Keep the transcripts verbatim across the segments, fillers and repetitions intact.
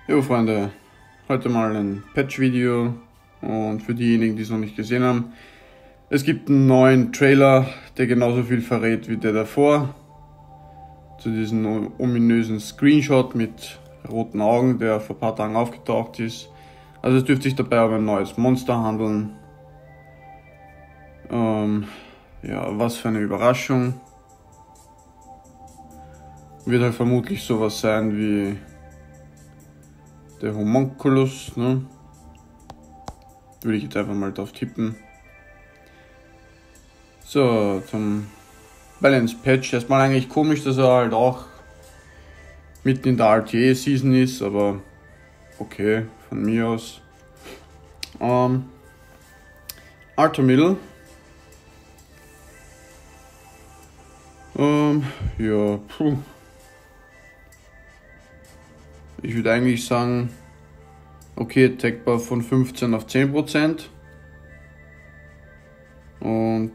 Jo Freunde, heute mal ein Patch-Video und für diejenigen, die es noch nicht gesehen haben, es gibt einen neuen Trailer, der genauso viel verrät wie der davor, zu diesem ominösen Screenshot mit roten Augen, der vor ein paar Tagen aufgetaucht ist. Also es dürfte sich dabei um ein neues Monster handeln. Ähm, ja, was für eine Überraschung. Wird halt vermutlich sowas sein wie der Homunculus, ne? Würde ich jetzt einfach mal drauf tippen. So, zum Balance Patch. Erstmal eigentlich komisch, dass er halt auch mitten in der R T A-Season ist, aber okay, von mir aus. Ähm, Artomiddle. Ähm, ja, puh. Ich würde eigentlich sagen, okay, Attack Bar von fünfzehn auf zehn Prozent. Und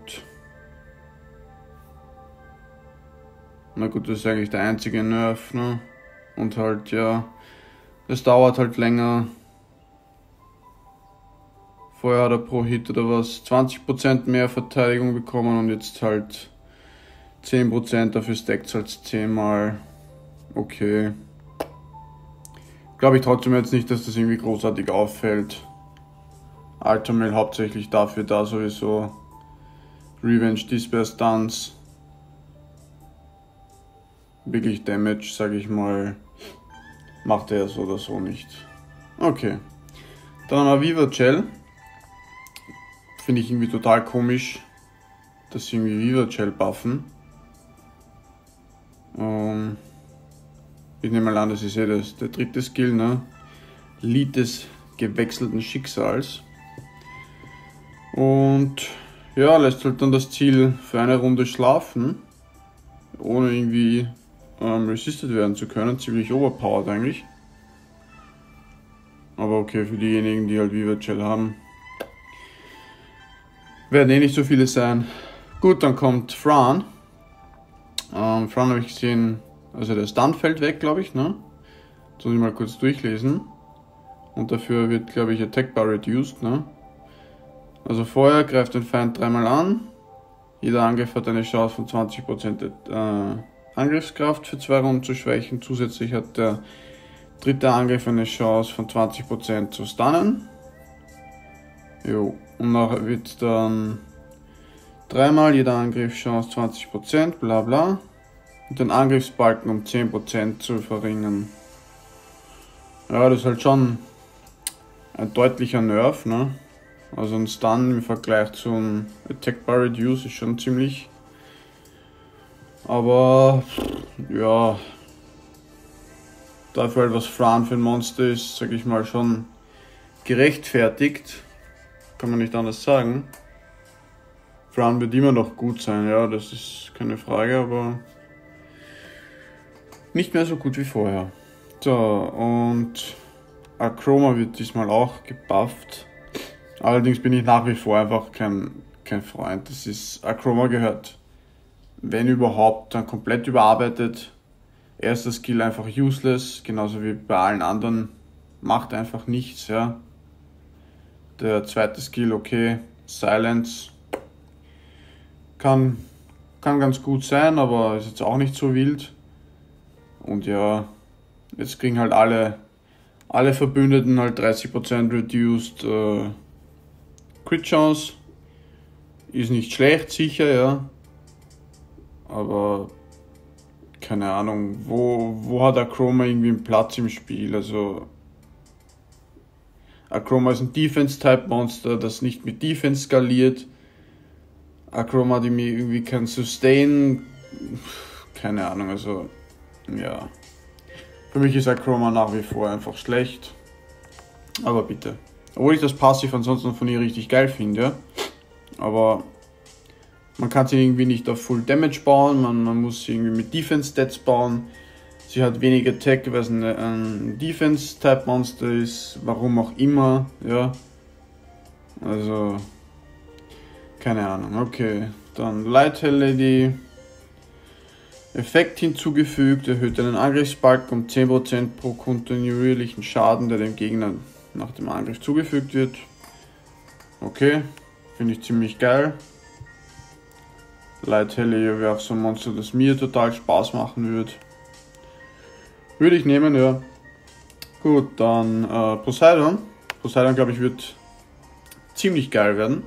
na gut, das ist eigentlich der einzige Nerf, ne? Und halt, ja, es dauert halt länger. Vorher hat er pro Hit oder was zwanzig Prozent mehr Verteidigung bekommen und jetzt halt zehn Prozent, dafür stackt es halt zehn mal. Okay. Glaube ich trotzdem jetzt nicht, dass das irgendwie großartig auffällt. Artomiddle hauptsächlich dafür da sowieso. Revenge Despair Stunts. Wirklich Damage, sage ich mal, macht er so oder so nicht. Okay. Dann Aviva Gel. Finde ich irgendwie total komisch, dass sie irgendwie Viva Gel buffen. Ähm, ich nehme mal an, das ist eh das, der dritte Skill, ne? Lied des gewechselten Schicksals. Und ja, lässt halt dann das Ziel für eine Runde schlafen, ohne irgendwie ähm, resisted werden zu können. Ziemlich overpowered eigentlich. Aber okay, für diejenigen, die halt Viva Gel haben, werden eh nicht so viele sein. Gut, dann kommt Fran. Ähm, Fran habe ich gesehen, also der Stun fällt weg, glaube ich, ne? Das muss ich mal kurz durchlesen. Und dafür wird, glaube ich, Attack Bar reduced, ne? Also vorher greift den Feind dreimal an. Jeder Angriff hat eine Chance von zwanzig Prozent äh, Angriffskraft für zwei Runden zu schwächen. Zusätzlich hat der dritte Angriff eine Chance von zwanzig Prozent zu stunnen. Jo. Und nachher wird dann dreimal jeder Angriff Chance zwanzig Prozent, bla bla. Und den Angriffsbalken um zehn Prozent zu verringern. Ja, das ist halt schon ein deutlicher Nerf, ne? Also ein Stun im Vergleich zum Attack Bar Reduce ist schon ziemlich. Aber ja, dafür halt was Fran für ein Monster ist, sag ich mal, schon gerechtfertigt. Kann man nicht anders sagen. Fran wird immer noch gut sein, ja, das ist keine Frage, aber nicht mehr so gut wie vorher. So, und Akroma wird diesmal auch gebufft. Allerdings bin ich nach wie vor einfach kein, kein Freund. Das ist, Akroma gehört, wenn überhaupt, dann komplett überarbeitet. Erster Skill einfach useless, genauso wie bei allen anderen. Macht einfach nichts, ja. Der zweite Skill, okay, Silence. Kann, kann ganz gut sein, aber ist jetzt auch nicht so wild. Und ja, jetzt kriegen halt alle, alle Verbündeten halt dreißig Prozent reduced äh, Crit Chance. Ist nicht schlecht, sicher, ja. Aber keine Ahnung, wo, wo hat Akroma irgendwie einen Platz im Spiel? Also Akroma ist ein Defense-Type-Monster, das nicht mit Defense skaliert. Akroma hat irgendwie kein Sustain. Keine Ahnung, also ja. Für mich ist Akroma nach wie vor einfach schlecht. Aber bitte. Obwohl ich das Passiv ansonsten von ihr richtig geil finde. Aber man kann sie irgendwie nicht auf Full Damage bauen. Man, man muss sie irgendwie mit Defense Stats bauen. Sie hat wenig Attack, weil es ein, ein Defense-Type-Monster ist. Warum auch immer. Ja. Also keine Ahnung. Okay. Dann Light Hell Lady. Effekt hinzugefügt, erhöht einen Angriffsbalken um zehn Prozent pro kontinuierlichen Schaden, der dem Gegner nach dem Angriff zugefügt wird. Okay, finde ich ziemlich geil. Light Hellier wäre auch so ein Monster, das mir total Spaß machen würde. Würde ich nehmen, ja. Gut, dann äh, Poseidon. Poseidon, glaube ich, wird ziemlich geil werden.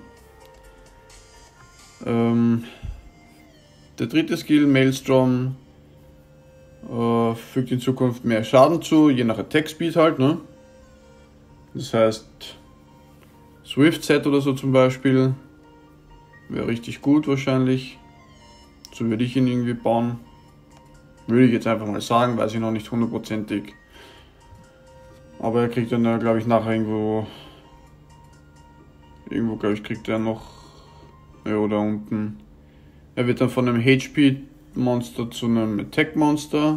Ähm, der dritte Skill, Maelstrom, äh, fügt in Zukunft mehr Schaden zu, je nach Attack Speed halt, ne? Das heißt, Swift Set oder so zum Beispiel, wäre richtig gut wahrscheinlich. So würde ich ihn irgendwie bauen. Würde ich jetzt einfach mal sagen, weiß ich noch nicht hundertprozentig. Aber er kriegt dann, glaube ich, nachher irgendwo, irgendwo, glaube ich, kriegt er noch, ja, oder unten. Er wird dann von einem H P-Monster zu einem Attack-Monster.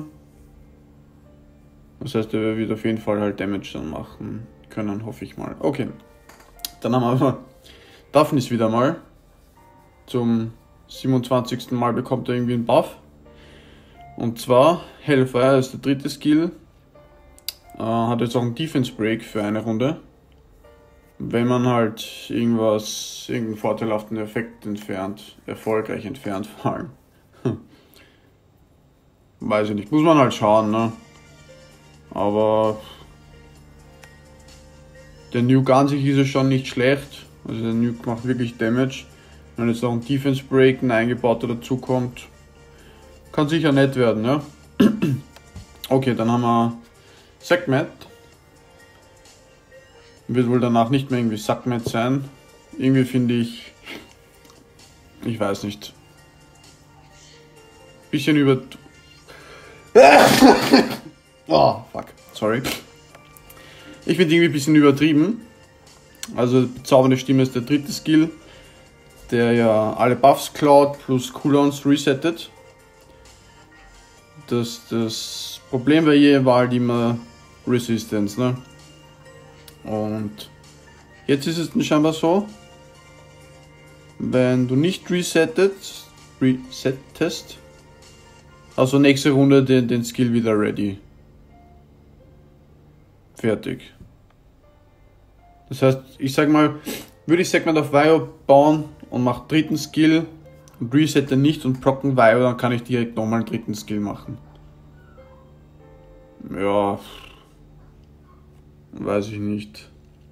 Das heißt, er wird auf jeden Fall halt Damage dann machen können, hoffe ich mal. Okay, dann haben wir Daphnis wieder mal. Zum siebenundzwanzigsten Mal bekommt er irgendwie einen Buff. Und zwar Hellfire ist der dritte Skill. Äh, hat jetzt auch einen Defense Break für eine Runde. Wenn man halt irgendwas, irgendeinen vorteilhaften Effekt entfernt, erfolgreich entfernt vor allem. Hm. Weiß ich nicht, muss man halt schauen, ne? Aber der Nuke an sich ist ja schon nicht schlecht. Also der Nuke macht wirklich Damage. Wenn jetzt noch ein Defense Break, ein eingebauter dazu kommt, kann sicher nett werden, ja. Okay, dann haben wir Sekhmet. Wird wohl danach nicht mehr irgendwie Sekhmet sein. Irgendwie finde ich, ich weiß nicht, bisschen über... Oh, fuck, sorry. Ich finde irgendwie ein bisschen übertrieben. Also bezaubernde Stimme ist der dritte Skill, der ja alle Buffs klaut plus Cooldowns resettet. Das, das Problem bei ihr war halt immer Resistance, ne? Und jetzt ist es dann scheinbar so, wenn du nicht resettet, resettest, also nächste Runde den, den Skill wieder ready. Fertig. Das heißt, ich sag mal, würde ich Segment auf Vio bauen und mache dritten Skill und resette nicht und procken Vio, dann kann ich direkt nochmal einen dritten Skill machen. Ja, weiß ich nicht.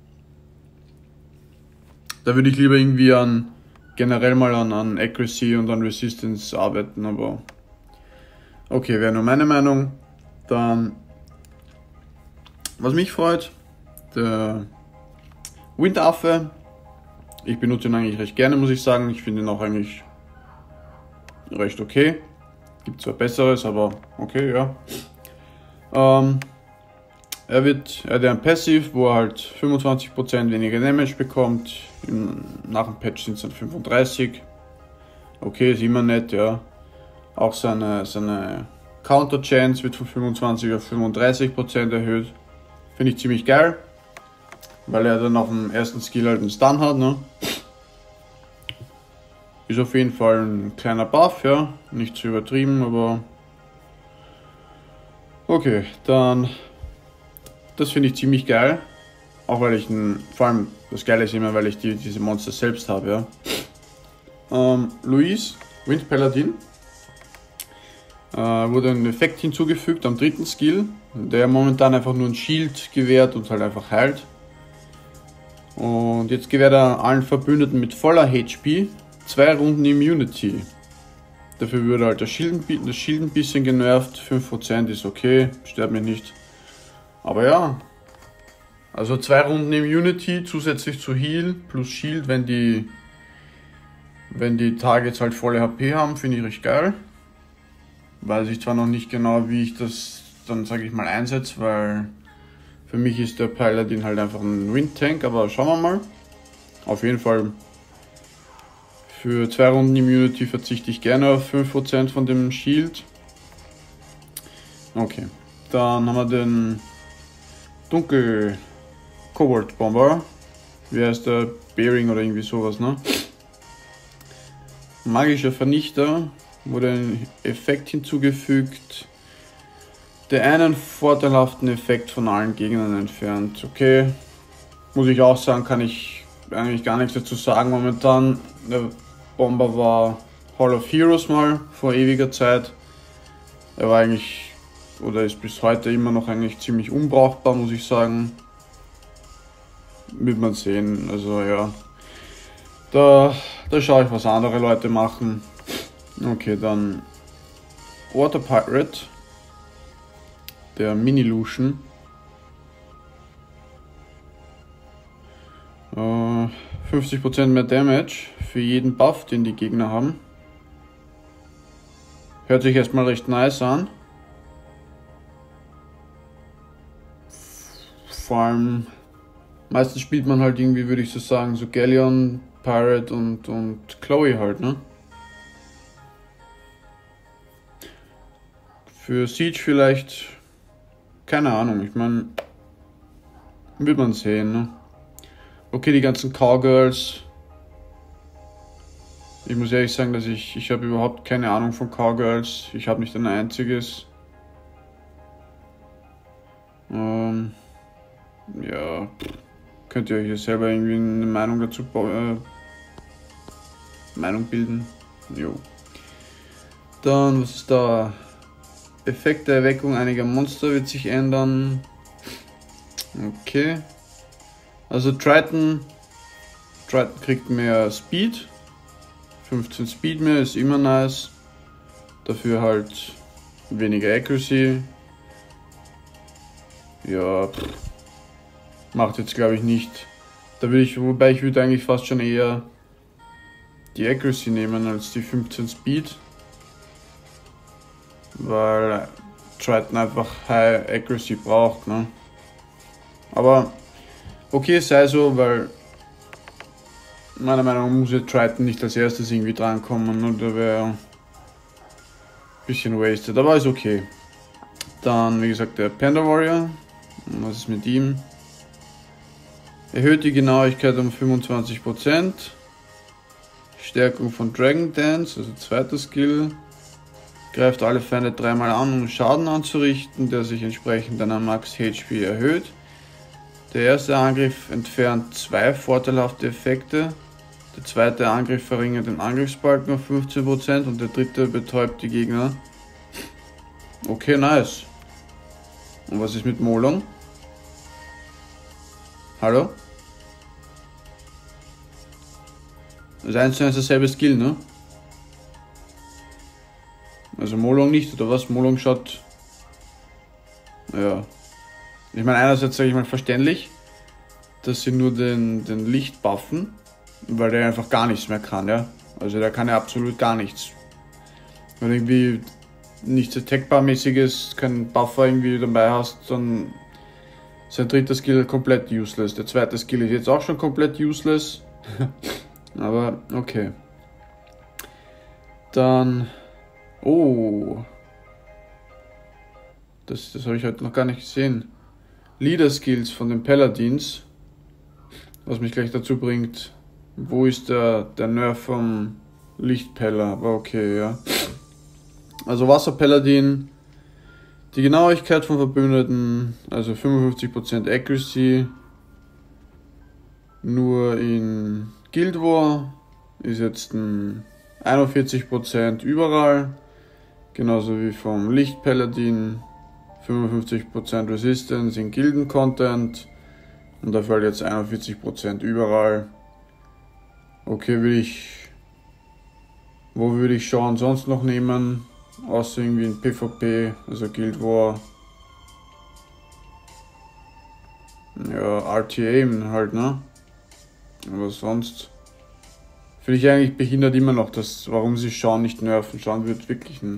Da würde ich lieber irgendwie an generell mal an, an Accuracy und an Resistance arbeiten, aber okay, wäre nur meine Meinung. Dann, was mich freut, der Windaffe. Ich benutze ihn eigentlich recht gerne, muss ich sagen. Ich finde ihn auch eigentlich recht okay. Gibt zwar Besseres, aber okay, ja. Ähm, er wird, er hat ein Passive, wo er halt fünfundzwanzig Prozent weniger Damage bekommt. Im, nach dem Patch sind es dann fünfunddreißig. Okay, ist immer nett, ja. Auch seine, seine Counter Chance wird von fünfundzwanzig auf fünfunddreißig Prozent erhöht. Finde ich ziemlich geil. Weil er dann auf dem ersten Skill halt einen Stun hat, ne? Ist auf jeden Fall ein kleiner Buff, ja. Nicht zu übertrieben, aber... Okay, dann... Das finde ich ziemlich geil. Auch weil ich ein... Vor allem, das Geile ist immer, weil ich die, diese Monster selbst habe, ja. Ähm, Louise, Wind Paladin. Äh, wurde ein Effekt hinzugefügt am dritten Skill, der momentan einfach nur ein Shield gewährt und halt einfach heilt. Und jetzt gewährt er allen Verbündeten mit voller H P zwei Runden Immunity. Dafür würde halt das Shield, das Shield ein bisschen genervt, fünf Prozent ist okay, stört mich nicht. Aber ja, also zwei Runden Immunity zusätzlich zu Heal plus Shield, wenn die, wenn die Targets halt volle H P haben, finde ich recht geil. Weiß ich zwar noch nicht genau, wie ich das dann, sage ich mal, einsetze, weil... Für mich ist der Paladin halt einfach ein Wind-Tank, aber schauen wir mal. Auf jeden Fall für zwei Runden Immunity verzichte ich gerne auf fünf Prozent von dem Shield. Okay, dann haben wir den Dunkel Cobalt Bomber. Wie heißt der? Bearing oder irgendwie sowas, ne? Magischer Vernichter. wurde ein Effekt hinzugefügt, der einen vorteilhaften Effekt von allen Gegnern entfernt. Okay, muss ich auch sagen, kann ich eigentlich gar nichts dazu sagen momentan. Der Bomber war Hall of Heroes mal vor ewiger Zeit. Er war eigentlich, oder ist bis heute immer noch eigentlich ziemlich unbrauchbar, muss ich sagen. Wird man sehen, also ja. Da, da schaue ich, was andere Leute machen. Okay, dann Water Pirate, der Mini-Lucian. Äh, fünfzig Prozent mehr Damage für jeden Buff, den die Gegner haben. Hört sich erstmal recht nice an. Vor allem, meistens spielt man halt irgendwie, würde ich so sagen, so Galleon, Pirate und, und Chloe halt, ne? Für Siege vielleicht, keine Ahnung, ich meine, wird man sehen, ne? Okay, die ganzen Cowgirls. Ich muss ehrlich sagen, dass ich, ich habe überhaupt keine Ahnung von Cowgirls. Ich habe nicht ein einziges. Ähm, ja, könnt ihr euch ja selber irgendwie eine Meinung dazu äh, Meinung bilden. Jo. Dann, was ist da? Effekt der Erweckung einiger Monster wird sich ändern. Okay. Also Triton, Triton kriegt mehr Speed. fünfzehn Speed mehr, ist immer nice. Dafür halt weniger Accuracy. Ja, pff. Macht jetzt glaube ich nicht. Da würde ich, wobei ich würde eigentlich fast schon eher die Accuracy nehmen als die fünfzehn Speed. Weil Triton einfach High Accuracy braucht, ne? Aber okay, sei so, weil meiner Meinung nach muss jetzt Triton nicht als erstes irgendwie drankommen und da wäre ein bisschen wasted, aber ist okay. Dann, wie gesagt, der Panda Warrior. Was ist mit ihm? Erhöht die Genauigkeit um fünfundzwanzig Prozent. Stärkung von Dragon Dance, also zweiter Skill. Greift alle Feinde dreimal an, um Schaden anzurichten, der sich entsprechend einer Max H P erhöht. Der erste Angriff entfernt zwei vorteilhafte Effekte. Der zweite Angriff verringert den Angriffsbalken auf fünfzehn Prozent und der dritte betäubt die Gegner. Okay, nice. Und was ist mit Molong? Hallo? Das ist eins zu eins dasselbe Skill, ne? Also Molong nicht, oder was? Molong schaut... Ja. Ich meine, einerseits sage ich mal verständlich, dass sie nur den, den Licht buffen, weil der einfach gar nichts mehr kann, ja. Also der kann ja absolut gar nichts. Wenn du irgendwie nichts Attackbar-mäßiges, keinen Buffer irgendwie dabei hast, dann ist sein dritter Skill komplett useless. Der zweite Skill ist jetzt auch schon komplett useless. Aber okay. Dann... Oh. Das, das habe ich heute noch gar nicht gesehen. Leader Skills von den Paladins. Was mich gleich dazu bringt, wo ist der, der Nerf vom Lichtpeller? Aber okay, ja. Also Wasserpaladin. Die Genauigkeit von Verbündeten, also fünfundfünfzig Prozent Accuracy. Nur in Guild War ist jetzt ein einundvierzig Prozent überall. Genauso wie vom Lichtpaladin. fünfundfünfzig Prozent Resistance in Gilden-Content und dafür halt jetzt einundvierzig Prozent überall. Okay, will ich... Wo würde ich Sean sonst noch nehmen? Außer irgendwie in PvP, also Guild War. Ja, R T A halt, ne? Aber sonst... Finde ich eigentlich behindert immer noch, dass, warum sie Sean nicht nerven. Sean wird wirklich ein...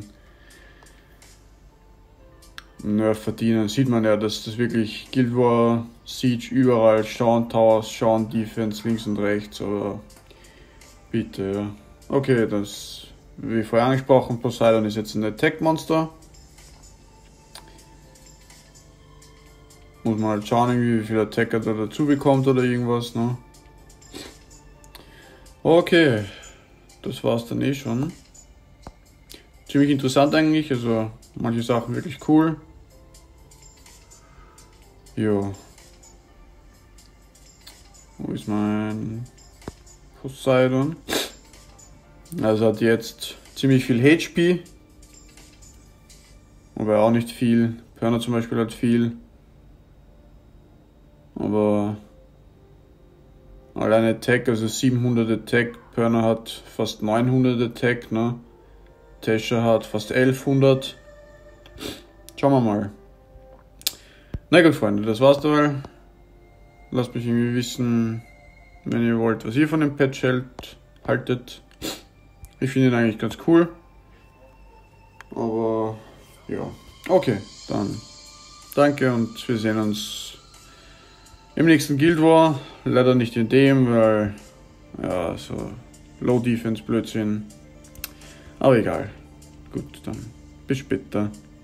Nerf verdienen, sieht man ja, dass das wirklich Guild War, Siege überall, Sean Towers, Sean Defense links und rechts, aber bitte, ja. Okay, das, wie vorher angesprochen, Poseidon ist jetzt ein Attack-Monster. Muss man halt schauen, wie viel Attacker da dazu bekommt oder irgendwas, ne? Okay, das war's dann eh schon. ziemlich interessant eigentlich, also manche Sachen wirklich cool. Jo. Wo ist mein Poseidon? Also hat jetzt ziemlich viel H P. Aber auch nicht viel. Perna zum Beispiel hat viel. Aber alleine Attack, also siebenhundert Attack. Perna hat fast neunhundert Attack, ne? Tesha hat fast elfhundert. Schauen wir mal. Na gut, Freunde, das war's dabei. Lasst mich irgendwie wissen, wenn ihr wollt, was ihr von dem Patch hält, haltet. Ich finde ihn eigentlich ganz cool. Aber ja, okay, dann danke und wir sehen uns im nächsten Guild War. Leider nicht in dem, weil ja, so Low Defense Blödsinn. Aber egal. Gut, dann bis später.